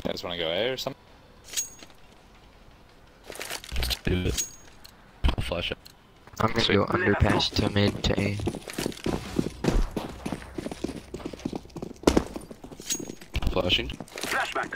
You guys wanna go A or something? Let's do it. I'll flash it. I'm gonna go underpass to mid to A. Flashing. Flashback.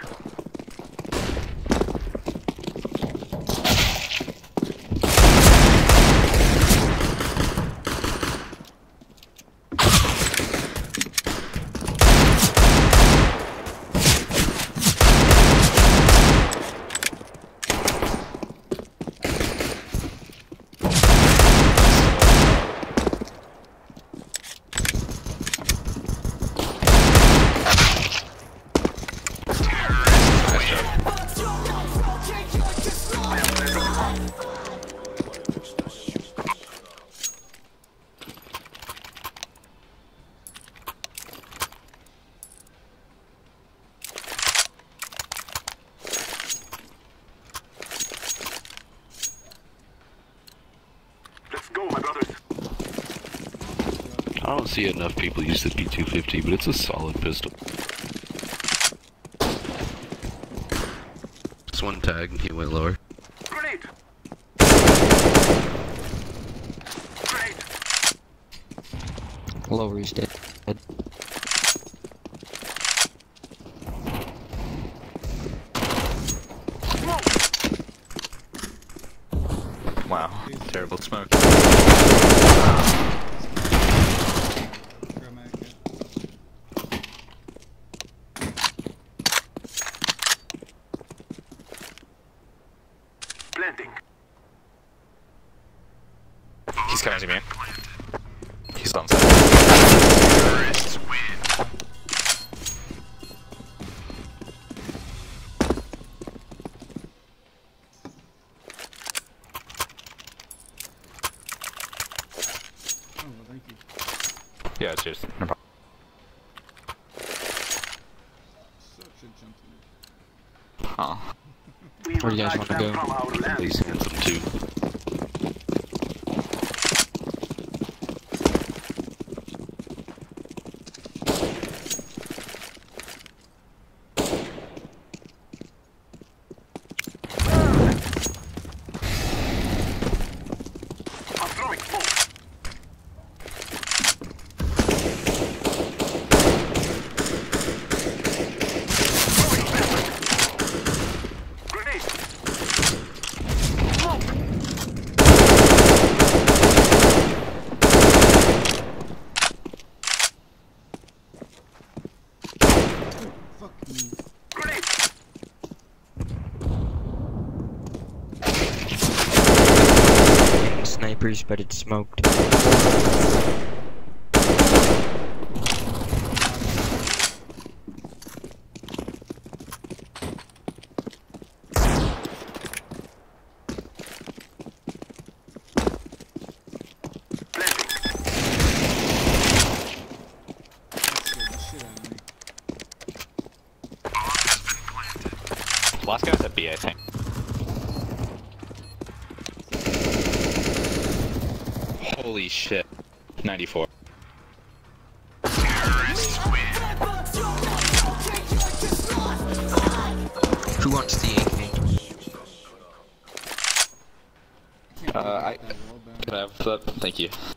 Let's go, my brothers. I don't see enough people use the P250, but it's a solid pistol. Just one tag and he went lower. Grenade. Grenade. Lower is dead. Wow, terrible smoke. Planting. He's coming to me. He's on side. Terrorists win. Yeah, cheers. No problem. Oh. We Where do you guys will wanna drive go? them from our land. He's handsome too. I'm throwing smoke. Grenade. Grenade. Snipers, but it's smoked. Last guy's at B, I think. Holy shit. 94. Terrorists win. Who wants the AK? I could have that. Thank you.